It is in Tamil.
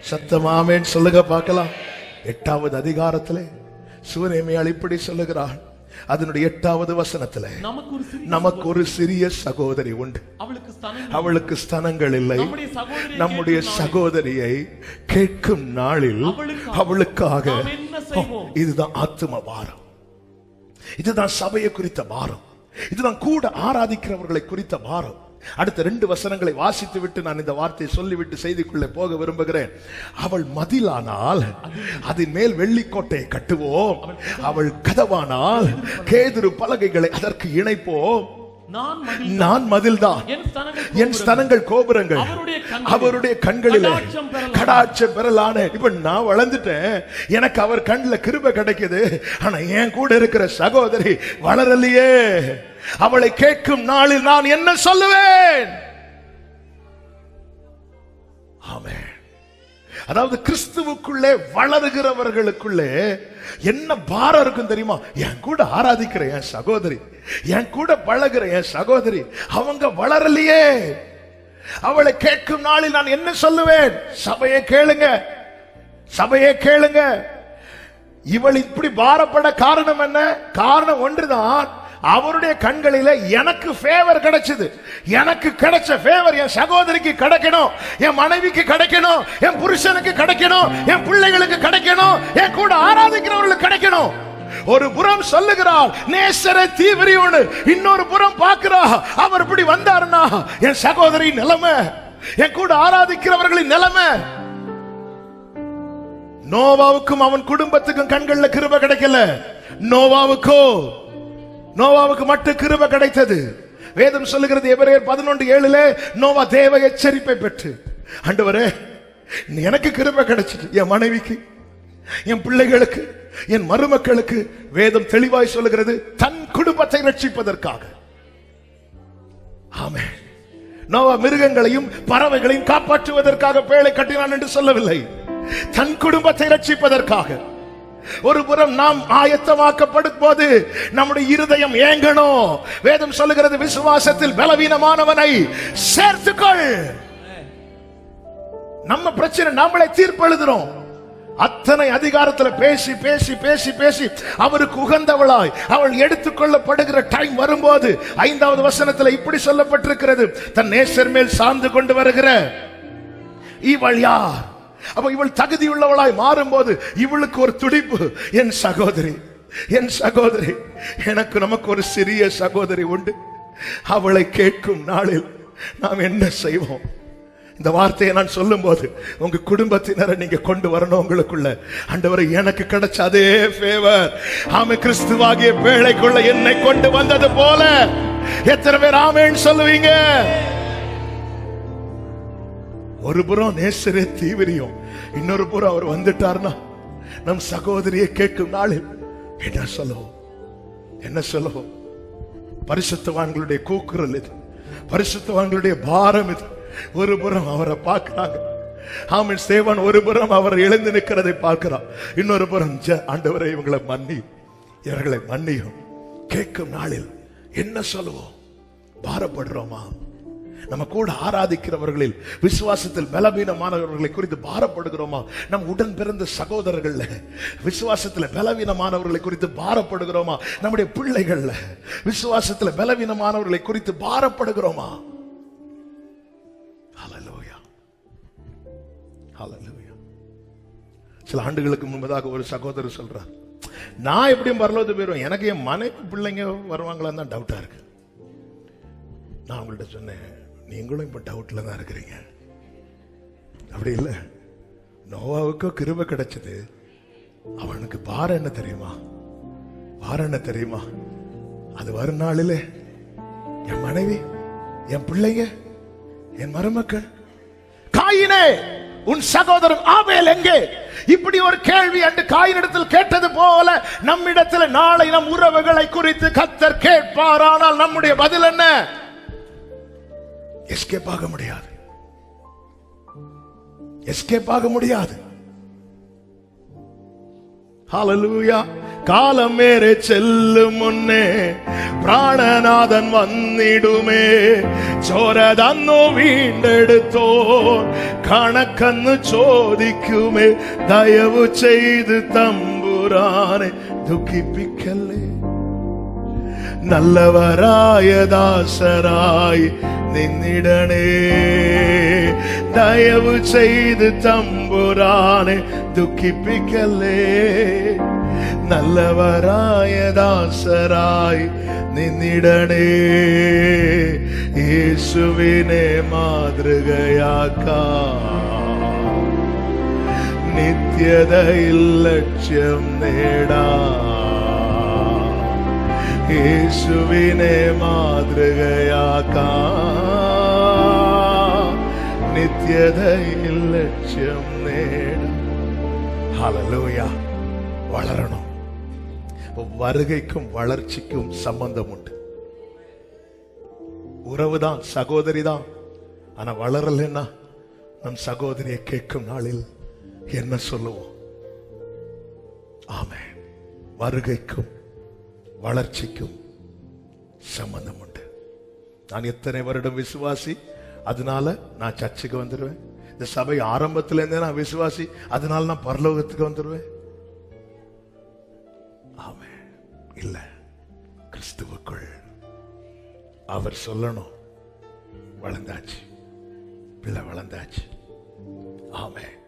சத்தமாமேன் சொல்லுங்க பார்க்கலாம். 8வது அதிகாரத்திலே சூரேமியாள் இப்படி சொல்லுகிறாள். அதனுடைய 8வது வசனத்திலே, நமக்கு ஒரு சிறிய சகோதரி உண்டு, அவளுக்கு ஸ்தனங்கள் இல்லை. நம்முடைய சகோதரியை கேட்கும் நாளில் அவளுக்காக. இதுதான் ஆத்தும பாரம், இதுதான் சபையை குறித்த பாரம், இதுதான் கூட ஆராதிக்கிறவர்களை குறித்த பாரம். அடுத்த 2 வசனங்களை வாசித்து விட்டு நான் இந்த வார்த்தையை சொல்லிவிட்டு செய்திக்குள்ளே போக விரும்புகிறேன். அவள் மதிலானால் அதன் மேல் வெள்ளிக்கோட்டையை கட்டுவோம், அவள் கதவானால் கேதுரு பலகைகளை அதற்கு இணைப்போம். நான் மதில்தான், என் ஸ்தனங்கள் கோபுரங்கள், அவருடைய கண்களிலே கடாட்சம் பெறலான. இப்ப நான் வளர்ந்துட்டேன், எனக்கு அவர் கண்ணில் கிருபை கிடைக்குது. ஆனா என் கூட இருக்கிற சகோதரி வளரலையே. அவளை கேட்கும் நாளில் நான் என்ன சொல்லுவேன்? ஆமென். அதாவது கிறிஸ்துவுக்குள்ளே வளருகிறவர்களுக்குள்ளே என்ன பாரம் இருக்கும் தெரியுமா? என் கூட ஆராதிக்கிற என் சகோதரி, என் கூட பழகிற என் சகோதரி, அவங்க வளரலையே. அவளை கேட்கும் நாளில் நான் என்ன சொல்லுவேன்? சபையை கேளுங்க, சபையை கேளுங்க. இவள் இப்படி பாரப்பட காரணம் என்ன? காரணம் ஒன்றுதான், அவருடைய கண்களில எனக்கு ஃபேவர் கிடைச்சது. எனக்கு கிடைச்ச ஃபேவர் என் சகோதரிக்கு கிடைக்கணும், என் மனைவிக்கு கிடைக்கணும், என் புருஷனுக்கு கிடைக்கணும், என் பிள்ளைகளுக்கு கிடைக்கணும், என் கூட ஆராதிக்கிறவர்களுக்கு கிடைக்கணும். ஒரு புறம் சொல்லுகிறார் நேசரே தீவிரியோன்னு, இன்னொரு புறம் பார்க்கிறா அவர் இப்படி வந்தாருன்னா என் சகோதரி நிலைமை, என் கூட ஆராதிக்கிறவர்களின் நிலைமை. நோவாவுக்கும் அவன் குடும்பத்துக்கும் கண்கள்ல கிருபை கிடைக்கல, நோவாவுக்கு மட்டும் கிருபை கிடைத்தது. வேதம் சொல்லுகிறது எபிரேயர் 11:7 நோவா தேவ எச்சரிப்பை பெற்று, ஆண்டவரே எனக்கு கிருபை கிடைச்சிட்டு, என் மனைவிக்கு, என் பிள்ளைகளுக்கு, என் மருமக்களுக்கு. வேதம் தெளிவாய் சொல்லுகிறது தன் குடும்பத்தை ரட்சிப்பதற்காக. ஆமென். நோவா மிருகங்களையும் பறவைகளையும் காப்பாற்றுவதற்காக பேழை கட்டினான் என்று சொல்லவில்லை, தன் குடும்பத்தை ரட்சிப்பதற்காக. ஒரு புறம் நாம் ஆயத்தமாக்கப்படும் போது நம்முடைய இருதயம் ஏங்கணும். வேதம் சொல்லுகிறது விசுவாசத்தில் பலவீனமானவனை சேர்த்துக்கொள். நம்ம பிரச்சனை நம்மளை தீர்ப்பெழுதுறோம். அத்தனை அதிகாரத்தில் பேசி பேசி பேசி பேசி அவருக்கு உகந்தவளாய் அவள் எடுத்துக்கொள்ளப்படுகிற டைம் வரும்போது 5வது வசனத்தில் இப்படி சொல்லப்பட்டிருக்கிறது, தன் நேசர் மேல் சார்ந்து கொண்டு வருகிற இவள் யார்? அப்ப இவள் தகுதியுள்ளவளாய் மாறும்போது இவளுக்கு ஒரு துடிப்பு, என் சகோதரி, என் சகோதரி, நமக்கு ஒரு சிறிய சகோதரி உண்டு, அவளை கேட்கும் நாளில் நாம் என்ன செய்வோம்? இந்த வார்த்தையை நான் சொல்லும் போது உங்க குடும்பத்தினரை நீங்க கொண்டு வரணும் உங்களுக்குள்ள. ஆண்டவரே எனக்கு கிடைச்ச அதே ஃபேவர் ஆமே கிறிஸ்துவாகிய பேழைக்குள்ள என்னை கொண்டு வந்தது போல எத்தனை பேர் ஆமேன்னு சொல்லுவீங்க? ஒரு புறம் நேசரே தீவிரியம், இன்னொரு புறம் அவர் வந்துட்டார்னா நம் சகோதரியை கேட்கும் நாளில் என்ன சொல்லுவோம்? என்ன சொல்லுவோம்? பரிசுத்தவான்களுடைய கூக்குரல் இது, பரிசுத்தவான்களுடைய பாரம் இது. ஒரு புறம் அவரை பார்க்கிறாங்க, ஆமென். சேவன் ஒரு புறம் அவர் எழுந்து நிற்கிறதை பார்க்கிறான், இன்னொரு புறம் ஆண்டவரை இவங்களை மன்னியும், இவர்களை மன்னியும். கேட்கும் நாளில் என்ன சொல்லுவோம்? பாரப்படுறோமா? நம்ம கூட ஆராதிக்கிறவர்களில் விசுவாசத்தில் பலவீனமானவர்களை குறித்து பாரப்படுகிறோமா? நம் உடன் பிறந்த சகோதரர்கள் விசுவாசத்தில் பலவீனமானவர்களை குறித்து பாரப்படுகிறோமா? நம்முடைய பிள்ளைகள் விசுவாசத்தில் பலவீனமானவர்களை குறித்து பாரப்படுகிறோமா? ஹல்லேலூயா, ஹல்லேலூயா. சில ஆண்டுகளுக்கு முன்பதாக ஒரு சகோதரர் சொல்றார், நான் எப்படியும் பரலோகத்துக்கு போயிடுவேன், எனக்கு என் மனைவி பிள்ளைங்க வருவாங்களான்னு தான் டவுட்டா இருக்கு. நான் உங்கள்கிட்ட சொன்னேன், நீங்களும் இப்ப டவுட்ல தான் இருக்கிறீங்க. அப்படி இல்ல, நோவாவுக்கு கிருபை கிடைச்சது, அவனுக்கு பாரம் என்ன தெரியுமா? பாரம் என்ன தெரியுமா? அது வரும் நாளிலே என் மனைவி, என் பிள்ளைங்க, என் மருமக்கள். காயினே, உன் சகோதரன் ஆபேல் எங்கே? இப்படி ஒரு கேள்வி அன்று காயினிடத்தில் கேட்டது போல நம்மிடத்தில் நாளை நம் உறவுகளை குறித்து கர்த்தர் கேட்பார். ஆனால் நம்முடைய பதில் என்ன? எஸ்கேப் ஆக முடியாது, எஸ்கேப் ஆக முடியாது. ஹல்லேலூயா. காலம் மேரே செல்லும் முன்னே പ്രാണനാഥൻ വന്നിടുമേ. ചോര തന്നു വീണ്ടെടുത്തോ കണക്കെന്ന് ചോദിക്കുമേ. ദയവു ചെയ്ത് തമ്പുരാനെ ദുഃഖിപ്പിക്കല്ലേ. നല്ലവരായ ദാസരായി നിന്നിടണേ. ദയവു ചെയ്ത് തമ്പുരാനെ ദുഃഖിപ്പിക്കല്ലേ. നല്ലവരായ ദാസരായി നിന്നിടണേ. യേശുവിനെ മാതൃകയാക്കാം. നിത്യതയിൽ ലക്ഷ്യം നേടാം. യേശുവിനെ മാതൃകയാക്കാം. നിത്യതയിൽ ലക്ഷ്യം നേടാം. ഹല്ലേലൂയ. വളരണം. வருகைக்கும் வளர்ச்சிக்கும் சம்பந்தம் உண்டு. உறவுதான், சகோதரிதான். ஆனா வளரலன்னா நம் சகோதரியை கேட்கும் நாளில் என்ன சொல்லுவோம்? ஆமென். வருகைக்கும் வளர்ச்சிக்கும் சம்பந்தம் உண்டு. நான் எத்தனை வருடம் விசுவாசி, அதனால நான் சர்ச்சுக்கு வந்துடுவேன். இந்த சபை ஆரம்பத்துல இருந்தே நான் விசுவாசி, அதனால நான் பரலோகத்துக்கு வந்துடுவேன். ஆமென். இல்ல, கிறிஸ்துவுக்குள் அவர் சொல்லணும், வளர்ந்தாச்சு, பிள்ளை வளர்ந்தாச்சு. ஆமென்.